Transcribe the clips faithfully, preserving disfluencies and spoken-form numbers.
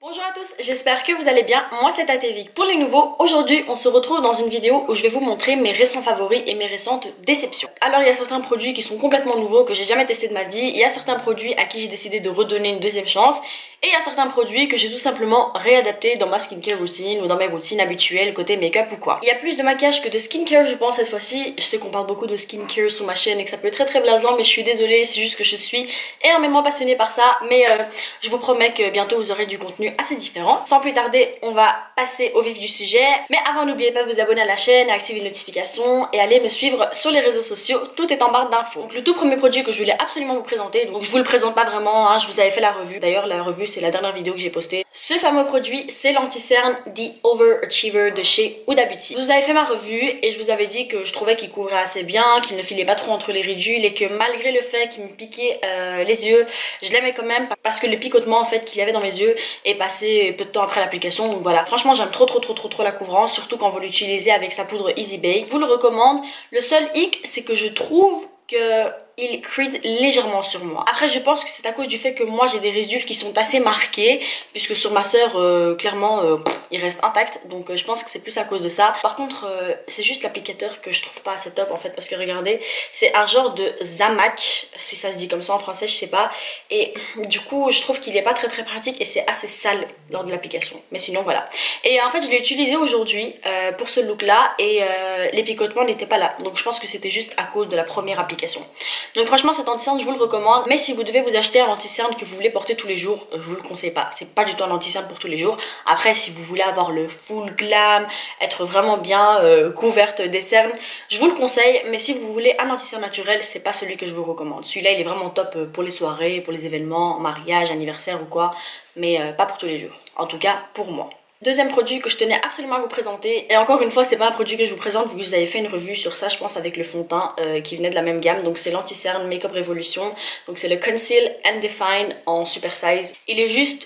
Bonjour à tous, j'espère que vous allez bien, moi c'est Tatevic. Pour les nouveaux, aujourd'hui on se retrouve dans une vidéo où je vais vous montrer mes récents favoris et mes récentes déceptions. Alors il y a certains produits qui sont complètement nouveaux, que j'ai jamais testé de ma vie, il y a certains produits à qui j'ai décidé de redonner une deuxième chance, et il y a certains produits que j'ai tout simplement réadaptés dans ma skincare routine ou dans mes routines habituelles côté make-up ou quoi. Il y a plus de maquillage que de skincare je pense cette fois-ci. Je sais qu'on parle beaucoup de skincare sur ma chaîne et que ça peut être très très blasant, mais je suis désolée, c'est juste que je suis énormément passionnée par ça. Mais euh, je vous promets que bientôt vous aurez du contenu assez différent. Sans plus tarder, on va passer au vif du sujet. Mais avant, n'oubliez pas de vous abonner à la chaîne, activer les notifications et aller me suivre sur les réseaux sociaux. Tout est en barre d'infos. Donc le tout premier produit que je voulais absolument vous présenter, donc je vous le présente pas vraiment, hein, je vous avais fait la revue. D'ailleurs la revue c'est la dernière vidéo que j'ai postée. Ce fameux produit c'est l'anti-cerne The Overachiever de chez Huda Beauty. Je vous avais fait ma revue et je vous avais dit que je trouvais qu'il couvrait assez bien, qu'il ne filait pas trop entre les ridules et que malgré le fait qu'il me piquait euh, les yeux, je l'aimais quand même parce que le picotement en fait qu'il y avait dans mes yeux est passé peu de temps après l'application. Donc voilà, franchement j'aime trop trop trop trop trop la couvrance, surtout quand vous l'utilisez avec sa poudre Easy Bake. Je vous le recommande. Le seul hic c'est que je trouve que il crease légèrement sur moi. Après je pense que c'est à cause du fait que moi j'ai des résidus qui sont assez marqués, puisque sur ma soeur euh, clairement euh, il reste intact, donc euh, je pense que c'est plus à cause de ça. Par contre euh, c'est juste l'applicateur que je trouve pas assez top en fait, parce que regardez, c'est un genre de Zamac, si ça se dit comme ça en français je sais pas, et du coup je trouve qu'il est pas très très pratique et c'est assez sale lors de l'application, mais sinon voilà. Et en fait je l'ai utilisé aujourd'hui euh, pour ce look là et euh, les picotements n'étaient pas là, donc je pense que c'était juste à cause de la première application. Donc franchement cet anti-cerne je vous le recommande, mais si vous devez vous acheter un anti-cerne que vous voulez porter tous les jours, je vous le conseille pas, c'est pas du tout un anti-cerne pour tous les jours. Après si vous voulez avoir le full glam, être vraiment bien euh, couverte des cernes, je vous le conseille, mais si vous voulez un anti-cerne naturel, c'est pas celui que je vous recommande. Celui-là il est vraiment top pour les soirées, pour les événements, mariage, anniversaire ou quoi, mais euh, pas pour tous les jours, en tout cas pour moi. Deuxième produit que je tenais absolument à vous présenter, et encore une fois c'est pas un produit que je vous présente vu que vous avez fait une revue sur ça je pense avec le fond de teint euh, qui venait de la même gamme, donc c'est l'anti-cerne Makeup Revolution, donc c'est le Conceal and Define en super size. Il est juste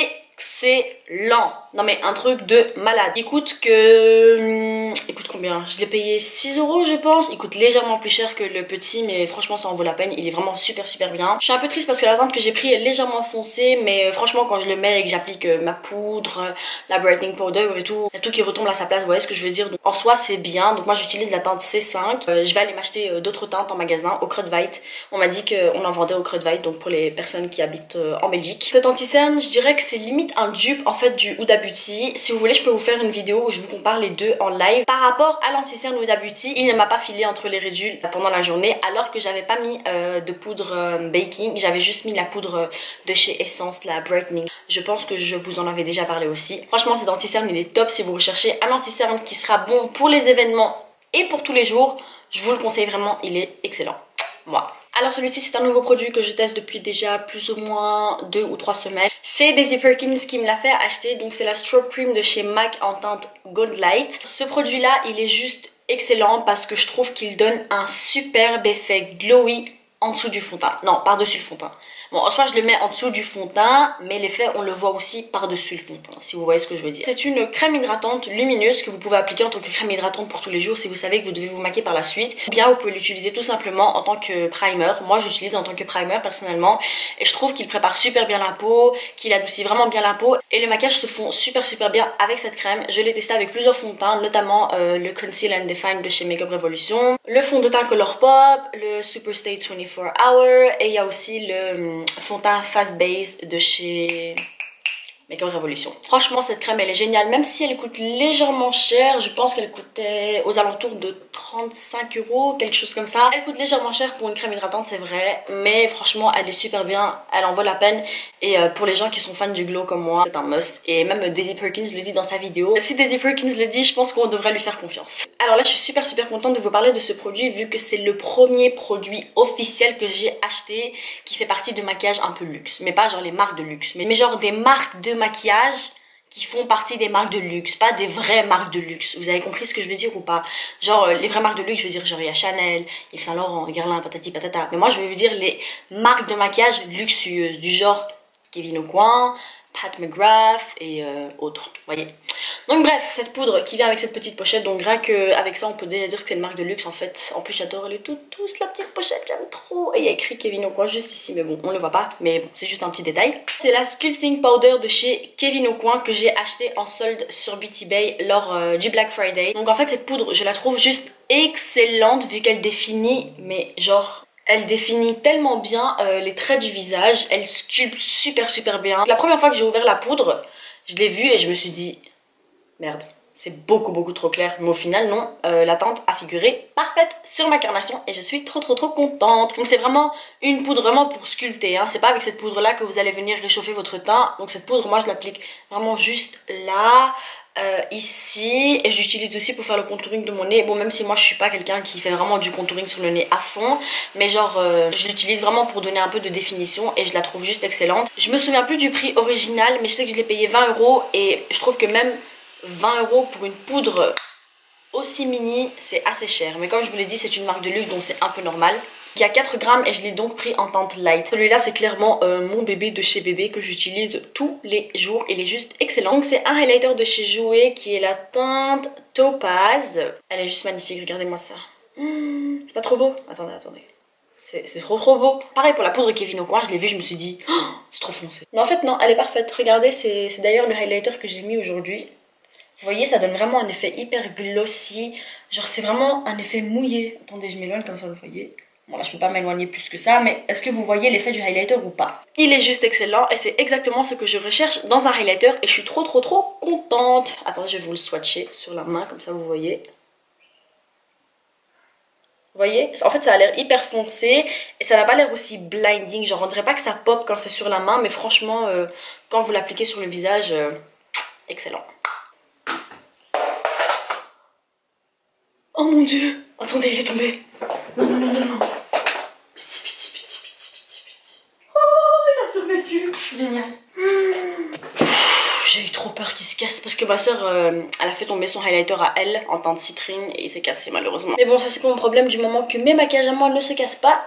excellent, non mais un truc de malade. Il coûte que... il coûte combien? Je l'ai payé six euros je pense. Il coûte légèrement plus cher que le petit, mais franchement ça en vaut la peine. Il est vraiment super super bien. Je suis un peu triste parce que la teinte que j'ai pris est légèrement foncée, mais franchement quand je le mets et que j'applique ma poudre, la brightening powder et tout, il y a tout qui retombe à sa place, vous voyez ce que je veux dire. Donc, en soi c'est bien, donc moi j'utilise la teinte C cinq. euh, Je vais aller m'acheter euh, d'autres teintes en magasin au Kruidvat. On m'a dit qu'on en vendait au Kruidvat, donc pour les personnes qui habitent euh, en Belgique. Cet anti-cerne je dirais que c'est limite un dupe en fait du Huda Beauty. Si vous voulez je peux vous faire une vidéo où je vous compare les deux en live. Par rapport à l'anti-cerne Huda Beauty, il ne m'a pas filé entre les ridules pendant la journée, alors que j'avais pas mis euh, de poudre euh, baking, j'avais juste mis la poudre de chez Essence, la brightening. Je pense que je vous en avais déjà parlé aussi. Franchement cet anti-cerne il est top si vous recherchez un anti-cerne qui sera bon pour les événements et pour tous les jours. Je vous le conseille vraiment, il est excellent. Moi. Alors celui-ci c'est un nouveau produit que je teste depuis déjà plus ou moins deux ou trois semaines. C'est Daisy Perkins qui me l'a fait acheter, donc c'est la Strobe Cream de chez MAC en teinte Gold Light. Ce produit là il est juste excellent parce que je trouve qu'il donne un superbe effet glowy en dessous du fond de teint. Non, par-dessus le fond de teint. Bon, en soi, je le mets en dessous du fond de teint, mais l'effet, on le voit aussi par-dessus le fond de teint, si vous voyez ce que je veux dire. C'est une crème hydratante lumineuse que vous pouvez appliquer en tant que crème hydratante pour tous les jours si vous savez que vous devez vous maquiller par la suite. Ou bien, vous pouvez l'utiliser tout simplement en tant que primer. Moi, j'utilise en tant que primer personnellement. Et je trouve qu'il prépare super bien la peau, qu'il adoucit vraiment bien la peau. Et le maquillage se fond super super bien avec cette crème. Je l'ai testé avec plusieurs fonds de teint, notamment euh, le Conceal and Define de chez Makeup Revolution, le fond de teint Colourpop, le Superstay vingt-quatre Hour, et il y a aussi le fond de teint Fast Base de chez Makeup Revolution. Franchement cette crème elle est géniale, même si elle coûte légèrement cher. Je pense qu'elle coûtait aux alentours de trente-cinq euros, quelque chose comme ça. Elle coûte légèrement cher pour une crème hydratante c'est vrai, mais franchement elle est super bien, elle en vaut la peine. Et euh, pour les gens qui sont fans du glow comme moi, c'est un must. Et même Daisy Perkins le dit dans sa vidéo. Si Daisy Perkins le dit, je pense qu'on devrait lui faire confiance. Alors là je suis super super contente de vous parler de ce produit vu que c'est le premier produit officiel que j'ai acheté qui fait partie de maquillage un peu luxe. Mais pas genre les marques de luxe, mais, mais genre des marques de maquillage qui font partie des marques de luxe, pas des vraies marques de luxe. Vous avez compris ce que je veux dire ou pas? Genre euh, les vraies marques de luxe, je veux dire genre il y a Chanel, Yves Saint Laurent, Guerlain, patati patata. Mais moi je veux dire les marques de maquillage luxueuses, du genre Kevyn Aucoin, Pat McGrath et euh, autres, voyez. Donc bref, cette poudre qui vient avec cette petite pochette, donc rien qu'avec ça on peut déjà dire que c'est une marque de luxe en fait. En plus j'adore elle est toute douce la petite pochette, j'aime trop. Et il y a écrit Kevyn Aucoin juste ici, mais bon on le voit pas, mais bon c'est juste un petit détail. C'est la Sculpting Powder de chez Kevyn Aucoin que j'ai acheté en solde sur Beauty Bay lors euh, du Black Friday. Donc en fait cette poudre je la trouve juste excellente vu qu'elle définit, mais genre... Elle définit tellement bien euh, les traits du visage, elle sculpte super super bien. La première fois que j'ai ouvert la poudre, je l'ai vue et je me suis dit, merde, c'est beaucoup beaucoup trop clair. Mais au final non, euh, la teinte a figuré parfaite sur ma carnation et je suis trop trop trop contente. Donc c'est vraiment une poudre vraiment pour sculpter, hein. C'est pas avec cette poudre là que vous allez venir réchauffer votre teint. Donc cette poudre moi je l'applique vraiment juste là. Euh, ici, et j'utilise aussi pour faire le contouring de mon nez. Bon, même si moi je suis pas quelqu'un qui fait vraiment du contouring sur le nez à fond, mais genre euh, je l'utilise vraiment pour donner un peu de définition et je la trouve juste excellente. Je me souviens plus du prix original, mais je sais que je l'ai payé vingt euros et je trouve que même vingt euros pour une poudre aussi mini c'est assez cher. Mais comme je vous l'ai dit, c'est une marque de luxe donc c'est un peu normal. Il y a quatre grammes et je l'ai donc pris en teinte light. Celui-là c'est clairement euh, mon bébé de chez Bébé que j'utilise tous les jours. Il est juste excellent. Donc c'est un highlighter de chez Jouer qui est la teinte Topaz. Elle est juste magnifique, regardez-moi ça. Mmh, c'est pas trop beau? Attendez, attendez. C'est trop trop beau. Pareil pour la poudre Kevyn Aucoin, je l'ai vue, je me suis dit oh, c'est trop foncé. Mais en fait non, elle est parfaite. Regardez, c'est d'ailleurs le highlighter que j'ai mis aujourd'hui. Vous voyez, ça donne vraiment un effet hyper glossy. Genre c'est vraiment un effet mouillé. Attendez, je m'éloigne comme ça, vous voyez. Bon là je peux pas m'éloigner plus que ça, mais est-ce que vous voyez l'effet du highlighter ou pas? Il est juste excellent et c'est exactement ce que je recherche dans un highlighter et je suis trop trop trop contente. Attendez, je vais vous le swatcher sur la main comme ça vous voyez. Vous voyez? En fait ça a l'air hyper foncé et ça n'a pas l'air aussi blinding. Genre on dirait pas que ça pop quand c'est sur la main, mais franchement euh, quand vous l'appliquez sur le visage, euh, excellent. Oh mon dieu! Attendez, il est tombé. Non, non, non, non, non. Pitié, pitié, pitié, pitié, pitié, pitié. Oh, il a survécu. Génial. Mmh. J'ai eu trop peur qu'il se casse parce que ma soeur, euh, elle a fait tomber son highlighter à elle en teinte citrine et il s'est cassé malheureusement. Mais bon, ça c'est pas mon problème du moment que mes maquillages à moi ne se cassent pas.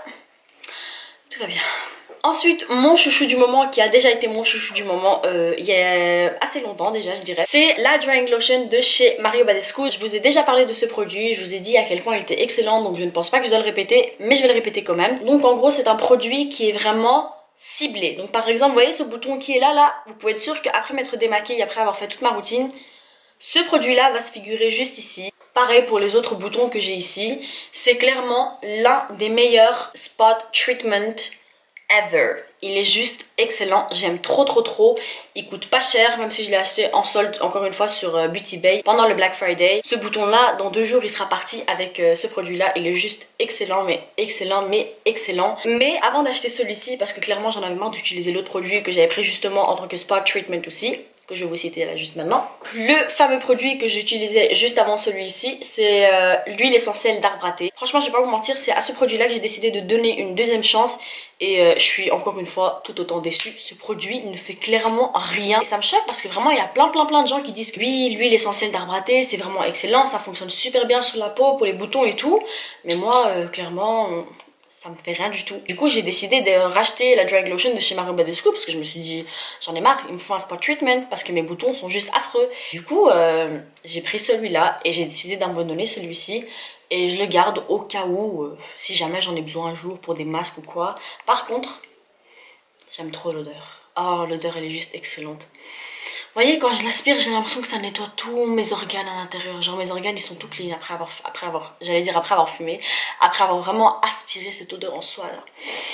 Tout va bien. Ensuite, mon chouchou du moment, qui a déjà été mon chouchou du moment euh, il y a assez longtemps déjà je dirais, c'est la Drying Lotion de chez Mario Badescu. Je vous ai déjà parlé de ce produit, je vous ai dit à quel point il était excellent, donc je ne pense pas que je dois le répéter, mais je vais le répéter quand même. Donc en gros c'est un produit qui est vraiment ciblé. Donc par exemple, vous voyez ce bouton qui est là, là, vous pouvez être sûr qu'après m'être démaquillée, après avoir fait toute ma routine, ce produit là va se figurer juste ici. Pareil pour les autres boutons que j'ai ici, c'est clairement l'un des meilleurs spot treatment ever. Il est juste excellent, j'aime trop trop trop. Il coûte pas cher, même si je l'ai acheté en solde encore une fois sur euh, Beauty Bay pendant le Black Friday. Ce bouton là, dans deux jours il sera parti avec euh, ce produit là. Il est juste excellent, mais excellent, mais excellent. Mais avant d'acheter celui-ci, parce que clairement j'en avais marre d'utiliser l'autre produit que j'avais pris justement en tant que spot treatment aussi, que je vais vous citer là juste maintenant. Le fameux produit que j'utilisais juste avant celui-ci, c'est euh, l'huile essentielle d'arbre à thé. Franchement je vais pas vous mentir, c'est à ce produit là que j'ai décidé de donner une deuxième chance. Et euh, je suis encore une fois tout autant déçue. Ce produit ne fait clairement rien. Et ça me choque parce que vraiment il y a plein plein plein de gens qui disent que oui, l'huile essentielle d'arbre à thé c'est vraiment excellent, ça fonctionne super bien sur la peau, pour les boutons et tout. Mais moi euh, clairement ça me fait rien du tout. Du coup j'ai décidé de racheter la Drying Lotion de chez Mario Badescu parce que je me suis dit j'en ai marre, il me faut un spot treatment parce que mes boutons sont juste affreux. Du coup euh, j'ai pris celui-là et j'ai décidé d'abandonner celui-ci. Et je le garde au cas où, euh, si jamais j'en ai besoin un jour pour des masques ou quoi. Par contre, j'aime trop l'odeur. Oh, l'odeur elle est juste excellente. Vous voyez, quand je l'aspire, j'ai l'impression que ça nettoie tous mes organes à l'intérieur. Genre mes organes ils sont tout clean après avoir, après avoir, j'allais dire après avoir fumé, après avoir vraiment aspiré cette odeur en soi là.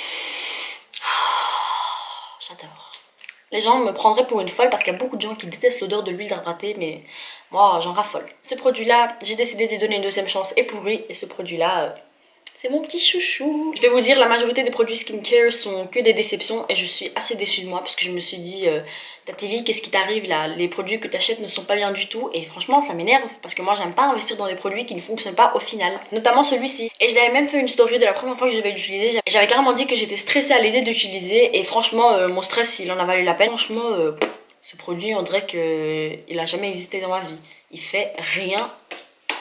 Oh, j'adore. Les gens me prendraient pour une folle parce qu'il y a beaucoup de gens qui détestent l'odeur de l'huile d'arbre à thé, mais moi j'en raffole. Ce produit là, j'ai décidé de lui donner une deuxième chance, est pourri, et ce produit là, euh, c'est mon petit chouchou. Je vais vous dire, la majorité des produits skincare sont que des déceptions et je suis assez déçue de moi parce que je me suis dit, euh, Tatevi, qu'est-ce qui t'arrive là? Les produits que tu achètes ne sont pas bien du tout et franchement ça m'énerve parce que moi j'aime pas investir dans des produits qui ne fonctionnent pas au final. Notamment celui-ci. Et je l'avais même fait une story de la première fois que je devais l'utiliser. J'avais carrément dit que j'étais stressée à l'idée d'utiliser et franchement euh, mon stress il en a valu la peine. Franchement euh, ce produit on dirait qu'il a jamais existé dans ma vie. Il fait rien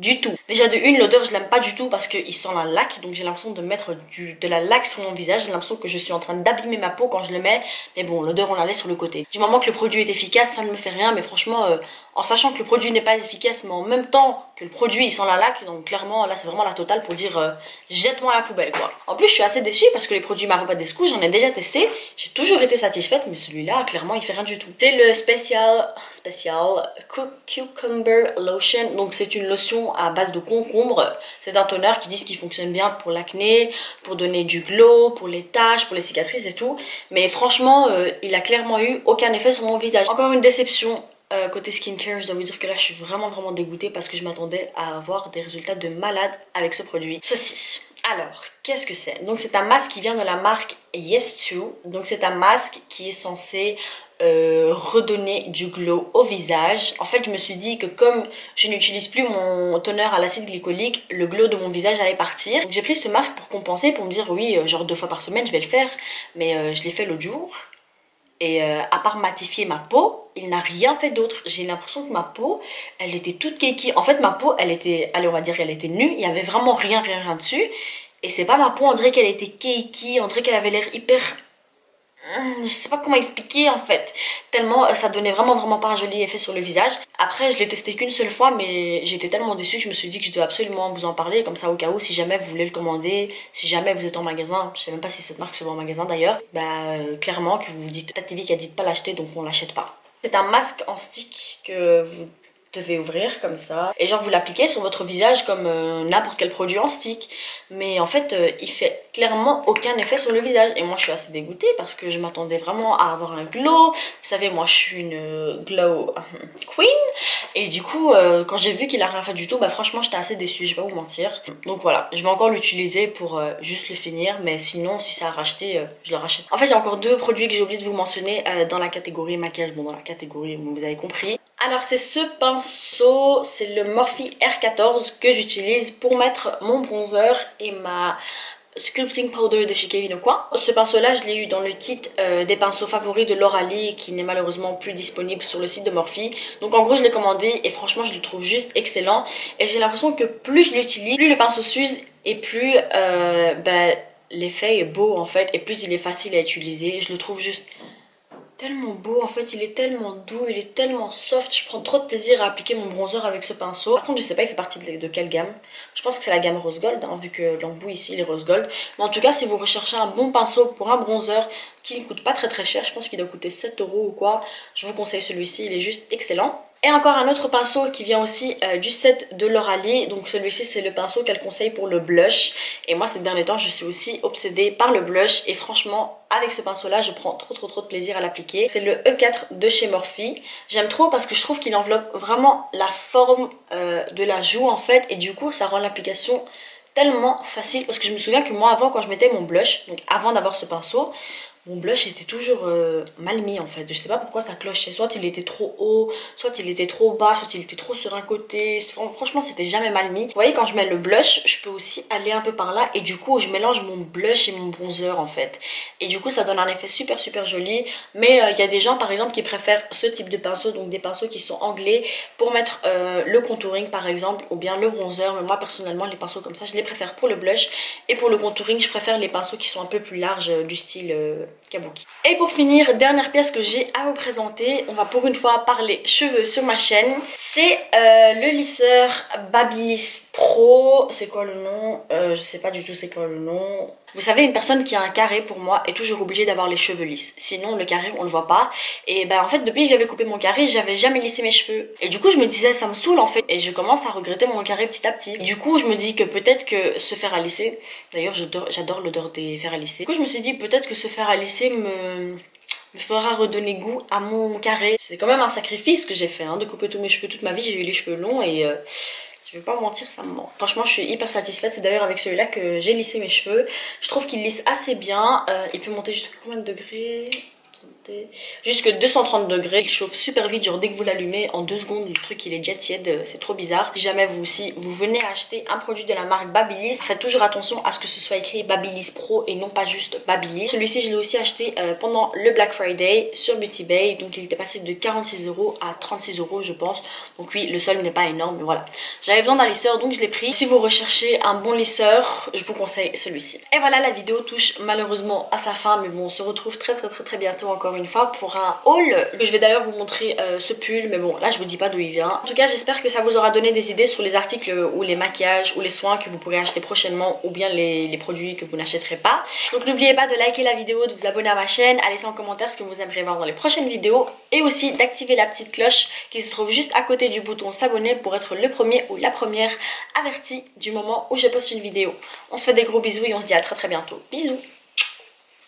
du tout. Déjà de une, l'odeur je l'aime pas du tout parce qu'il sent la laque, donc j'ai l'impression de mettre du, de la laque sur mon visage, j'ai l'impression que je suis en train d'abîmer ma peau quand je le mets, mais bon, l'odeur on la laisse sur le côté. Du moment que le produit est efficace, ça ne me fait rien, mais franchement, euh, en sachant que le produit n'est pas efficace, mais en même temps que le produit il sent la laque, donc clairement là c'est vraiment la totale pour dire euh, jette-moi à la poubelle quoi. En plus je suis assez déçue parce que les produits Maropadescu j'en ai déjà testé, j'ai toujours été satisfaite, mais celui-là clairement il fait rien du tout. C'est le Special, Special Cucumber Lotion, donc c'est une lotion à base de concombre, c'est un toner qui disent qu'il fonctionne bien pour l'acné, pour donner du glow, pour les taches, pour les cicatrices et tout, mais franchement euh, il a clairement eu aucun effet sur mon visage. Encore une déception. Euh, côté skincare, je dois vous dire que là je suis vraiment vraiment dégoûtée parce que je m'attendais à avoir des résultats de malade avec ce produit. Ceci. Alors, qu'est-ce que c'est? Donc c'est un masque qui vient de la marque Yes To. Donc c'est un masque qui est censé euh, redonner du glow au visage. En fait je me suis dit que comme je n'utilise plus mon toner à l'acide glycolique, le glow de mon visage allait partir. Donc j'ai pris ce masque pour compenser, pour me dire oui, euh, genre deux fois par semaine je vais le faire. Mais euh, je l'ai fait l'autre jour. Et euh, à part matifier ma peau, il n'a rien fait d'autre. J'ai l'impression que ma peau, elle était toute kiki. En fait, ma peau, elle était, allez, on va dire qu'elle était nue. Il n'y avait vraiment rien, rien, rien dessus. Et c'est pas ma peau, on dirait qu'elle était kiki. On dirait qu'elle avait l'air hyper... Je sais pas comment expliquer en fait. Tellement euh, ça donnait vraiment, vraiment pas un joli effet sur le visage. Après, je l'ai testé qu'une seule fois, mais j'étais tellement déçue que je me suis dit que je devais absolument vous en parler. Comme ça, au cas où, si jamais vous voulez le commander, si jamais vous êtes en magasin, je sais même pas si cette marque se vend en magasin d'ailleurs, bah euh, clairement que vous vous dites, Tatevic a dit de pas l'acheter, donc on l'achète pas. C'est un masque en stick que vous devez ouvrir comme ça et genre vous l'appliquez sur votre visage comme euh, n'importe quel produit en stick, mais en fait euh, il fait clairement aucun effet sur le visage et moi je suis assez dégoûtée parce que je m'attendais vraiment à avoir un glow. Vous savez, moi je suis une euh, glow queen et du coup euh, quand j'ai vu qu'il a rien fait du tout, bah franchement j'étais assez déçue, je vais pas vous mentir. Donc voilà, je vais encore l'utiliser pour euh, juste le finir, mais sinon si ça a racheté euh, je le rachète. En fait j'ai encore deux produits que j'ai oublié de vous mentionner euh, dans la catégorie maquillage, bon dans la catégorie vous avez compris. Alors c'est ce pinceau, c'est le Morphe R quatorze que j'utilise pour mettre mon bronzer et ma sculpting powder de chez Kevyn Aucoin. Ce pinceau là je l'ai eu dans le kit euh, des pinceaux favoris de Laura-Lee qui n'est malheureusement plus disponible sur le site de Morphe. Donc en gros je l'ai commandé et franchement je le trouve juste excellent. Et j'ai l'impression que plus je l'utilise, plus le pinceau s'use et plus euh, ben, l'effet est beau en fait. Et plus il est facile à utiliser, je le trouve juste... tellement beau en fait, il est tellement doux, il est tellement soft, je prends trop de plaisir à appliquer mon bronzer avec ce pinceau. Par contre je sais pas il fait partie de, de quelle gamme, je pense que c'est la gamme rose gold hein, vu que l'embout ici il est rose gold. Mais en tout cas si vous recherchez un bon pinceau pour un bronzer qui ne coûte pas très très cher, je pense qu'il doit coûter sept euros ou quoi, je vous conseille celui-ci, il est juste excellent. Et encore un autre pinceau qui vient aussi euh, du set de Laura-Lee. Donc celui-ci c'est le pinceau qu'elle conseille pour le blush. Et moi ces derniers temps je suis aussi obsédée par le blush. Et franchement avec ce pinceau là je prends trop trop trop de plaisir à l'appliquer. C'est le E quatre de chez Morphe. J'aime trop parce que je trouve qu'il enveloppe vraiment la forme euh, de la joue en fait. Et du coup ça rend l'application tellement facile. Parce que je me souviens que moi avant quand je mettais mon blush, donc avant d'avoir ce pinceau, mon blush était toujours euh, mal mis en fait. Je sais pas pourquoi ça clochait. Soit il était trop haut, soit il était trop bas, soit il était trop sur un côté. Franchement c'était jamais mal mis. Vous voyez quand je mets le blush, je peux aussi aller un peu par là. Et du coup je mélange mon blush et mon bronzer en fait. Et du coup ça donne un effet super super joli. Mais il euh, y a des gens par exemple qui préfèrent ce type de pinceau. Donc des pinceaux qui sont anglais pour mettre euh, le contouring par exemple. Ou bien le bronzer. Mais moi personnellement les pinceaux comme ça je les préfère pour le blush. Et pour le contouring je préfère les pinceaux qui sont un peu plus larges euh, du style... Euh, Kabuki. Et pour finir, dernière pièce que j'ai à vous présenter, on va pour une fois parler cheveux sur ma chaîne. C'est euh, le lisseur Babyliss Pro. C'est quoi le nom euh, Je sais pas du tout c'est quoi le nom. Vous savez, une personne qui a un carré pour moi est toujours obligée d'avoir les cheveux lisses. Sinon le carré on le voit pas. Et ben en fait depuis que j'avais coupé mon carré, j'avais jamais lissé mes cheveux. Et du coup je me disais ça me saoule en fait. Et je commence à regretter mon carré petit à petit. Et du coup je me dis que peut-être que se faire à lisser, d'ailleurs j'adore l'odeur des fers à lisser. Du coup je me suis dit peut-être que se faire à lisser me... me fera redonner goût à mon carré. C'est quand même un sacrifice que j'ai fait hein, de couper tous mes cheveux toute ma vie. J'ai eu les cheveux longs et euh, je vais pas vous mentir, ça me ment. Franchement je suis hyper satisfaite. C'est d'ailleurs avec celui-là que j'ai lissé mes cheveux. Je trouve qu'il lisse assez bien. euh, Il peut monter jusqu'à combien de degrés? jusque deux cent trente degrés. Il chauffe super vite, genre dès que vous l'allumez en deux secondes le truc il est déjà tiède, c'est trop bizarre. Si jamais vous aussi vous venez acheter un produit de la marque Babyliss, faites toujours attention à ce que ce soit écrit Babyliss Pro et non pas juste Babyliss. Celui-ci je l'ai aussi acheté euh, pendant le Black Friday sur Beauty Bay, donc il était passé de quarante-six euros à trente-six euros je pense. Donc oui, le sol n'est pas énorme, mais voilà, j'avais besoin d'un lisseur donc je l'ai pris. Si vous recherchez un bon lisseur, je vous conseille celui-ci. Et voilà, la vidéo touche malheureusement à sa fin, mais bon, on se retrouve très très très très bientôt encore une fois pour un haul. Je vais d'ailleurs vous montrer euh, ce pull, mais bon là je vous dis pas d'où il vient. En tout cas j'espère que ça vous aura donné des idées sur les articles ou les maquillages ou les soins que vous pourrez acheter prochainement, ou bien les, les produits que vous n'achèterez pas. Donc n'oubliez pas de liker la vidéo, de vous abonner à ma chaîne, à laisser en commentaire ce que vous aimeriez voir dans les prochaines vidéos, et aussi d'activer la petite cloche qui se trouve juste à côté du bouton s'abonner pour être le premier ou la première averti du moment où je poste une vidéo. On se fait des gros bisous et on se dit à très très bientôt. Bisous.